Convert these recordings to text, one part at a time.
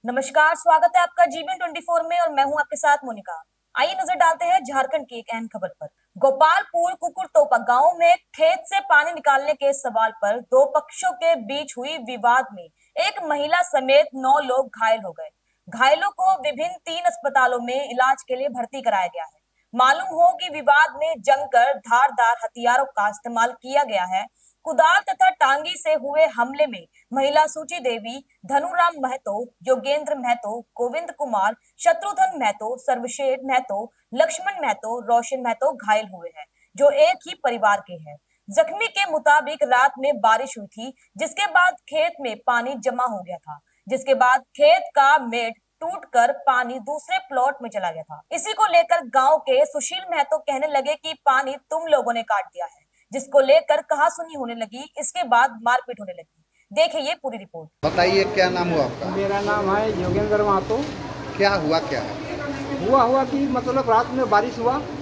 नमस्कार, स्वागत है आपका जीबीएन 24 में और मैं हूं आपके साथ मोनिका। आइए नजर डालते हैं झारखंड की एक अहम खबर पर। गोपालपुर कुकुरतोपा गांव में खेत से पानी निकालने के सवाल पर दो पक्षों के बीच हुई विवाद में एक महिला समेत 9 लोग घायल हो गए। घायलों को विभिन्न 3 अस्पतालों में इलाज के लिए भर्ती कराया गया है। मालूम हो कि विवाद में जमकर धारदार हथियारों का इस्तेमाल किया गया है। कुदाल तथा टांगी से हुए हमले में महिला सूची देवी, धनुराम महतो, योगेंद्र महतो, गोविंद कुमार, शत्रुघ्न महतो, सर्वशेर महतो, लक्ष्मण महतो, रोशन महतो घायल हुए हैं, जो एक ही परिवार के हैं। जख्मी के मुताबिक रात में बारिश हुई थी, जिसके बाद खेत में पानी जमा हो गया था, जिसके बाद खेत का मेड टूटकर पानी दूसरे प्लॉट में चला गया था। इसी को लेकर गांव के सुशील महतो कहने लगे कि पानी तुम लोगों ने काट दिया है, जिसको लेकर कहासुनी होने लगी। इसके बाद मारपीट होने लगी। देखिए ये पूरी रिपोर्ट। बताइए क्या नाम हुआ आपका? मेरा नाम है योगेंद्र महतो। क्या है? हुआ कि मतलब रात में बारिश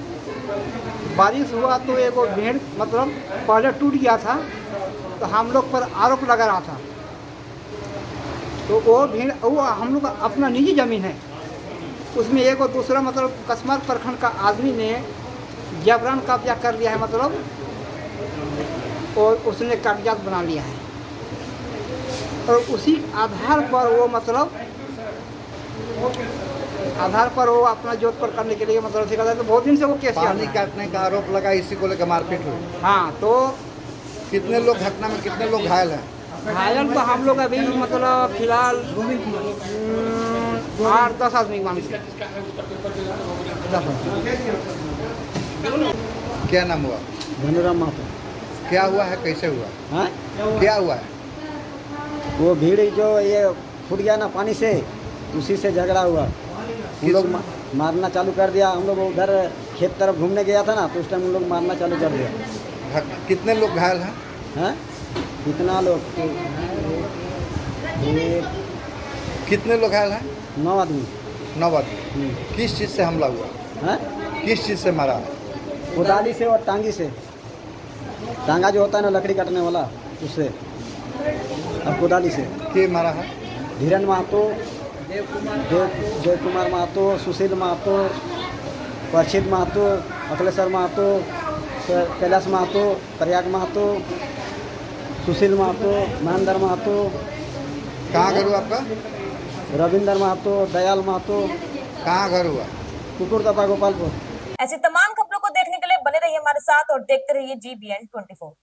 हुआ तो एक भेड़ मतलब पहले टूट गया था, तो हम लोग पर आरोप लगा रहा था। तो वो भेड़ वो हम लोग का अपना निजी जमीन है, उसमें एक और दूसरा मतलब कसमार प्रखंड का आदमी ने जबरन कब्जा कर लिया है, मतलब और उसने कागजात बना लिया है। और उसी आधार पर वो मतलब वो अपना जोत पर करने के लिए मतलब सिखा था। तो बहुत दिन से वो केस पानी काटने का आरोप लगा, इसी को लेकर मारपीट हुई। हाँ, तो कितने लोग घटना में कितने लोग घायल हैं? घायल तो हम लोग अभी मतलब फिलहाल 8-10 आदमी मान के। क्या नाम हुआ? धनुराम महतो। क्या हुआ है, कैसे हुआ? हाँ, क्या हुआ है? वो भीड़ जो ये फूट गया ना पानी से, उसी से झगड़ा हुआ। हम लोग मारना चालू कर दिया। हम लोग उधर खेत तरफ घूमने गया था ना, तो उस टाइम हम लोग मारना चालू कर दिया। कितने लोग घायल हैं? हैं? कितना लोग? कितने लोग घायल हैं? 9 आदमी। 9 आदमी। किस चीज़ से हमला हुआ? हैं? किस चीज़ से मारा? कुदाली से और टांगी से। टांगा जो होता है ना लकड़ी काटने वाला, उससे, और कुदाली से। के मारा है? धीरेन महतो, जय कुमार महतो, सुशील महतो, प्रसिद्ध महतो, अखिलेश्वर महतो, कैलाश महतो, प्रयाग महतो, सुशील महतो, महेंद्र महतो। कहाँ घर हुआ आपका? रविंदर महतो, दयाल महतो। कहाँ घर हुआ? कुकुरतोपा, गोपालपुर। ऐसी तमाम खबरों को देखने के लिए बने रहिए हमारे साथ और देखते रहिए जीबीएन 24।